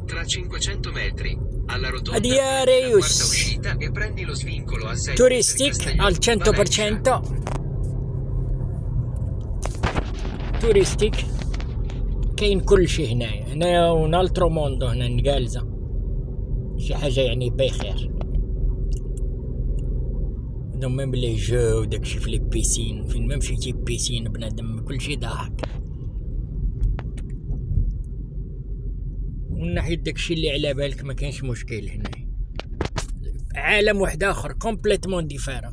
Tra 500 metri alla rotonda هذه يا prendi la quarta ريوس uscita e prendi lo svincolo a 7 per توريستيك Castellón al Valencia. 100%. توريستيك كاين كل شيء هنايا ونالترو موندو هنا نقالزة شي حاجة يعني بخير. ميم لي جو وداكشي في لي بيسين فين ما مشيتي بيسين بنادم كلشي ضاحك. من ناحية داكشي اللي على بالك ما كاينش مشكل هنا. عالم واحد اخر كومبليتمون ديفيرون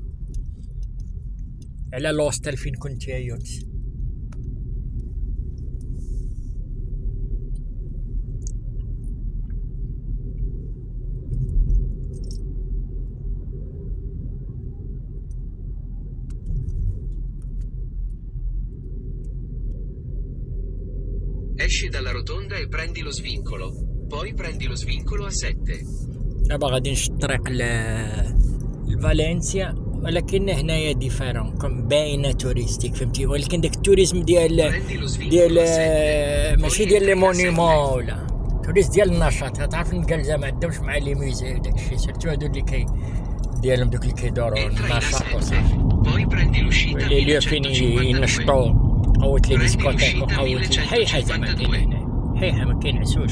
على لوستل فين كنت يا يونس. Esci dalla rotonda e prendi lo svincolo, poi prendi lo svincolo a 7. دابا غادي نمشي الطريق لفالنسيا ولكن هنايا ديفيرون كم باينه توريستيك فهمتي. ولكن داك التوريزم ديال ماشي ديال لي مونيمون ولا توريست ديال النشاط. تعرف نقال ما عندهمش مع لي ميزي وداكشي سيرتو هادو اللي ديالهم دوك اللي كيدوروا النشاط وصافي اللي لي فين ينشطوا قوت لي ديسكوتيك وقوت حيحه زعما كاين هنا حيحه ما كينعسوش.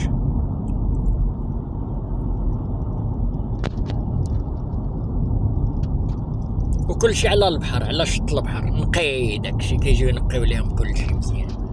وكل شيء على البحر على شط البحر نقي داكشي كيجيو ينقيو ليهم كل شيء مزيان.